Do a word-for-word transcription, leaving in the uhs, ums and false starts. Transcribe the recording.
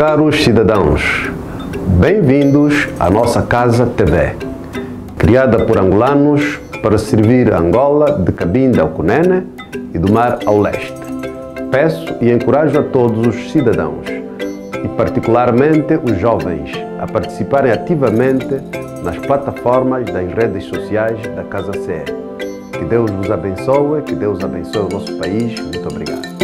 Caros cidadãos, bem-vindos à nossa Casa T V, criada por angolanos para servir Angola de Cabinda ao Cunene e do mar ao leste. Peço e encorajo a todos os cidadãos, e particularmente os jovens, a participarem ativamente nas plataformas das redes sociais da Casa C E. Que Deus vos abençoe, que Deus abençoe o nosso país. Muito obrigado.